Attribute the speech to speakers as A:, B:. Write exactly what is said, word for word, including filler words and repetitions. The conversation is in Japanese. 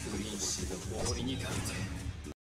A: 不吝惜的火，
B: 俺に勝って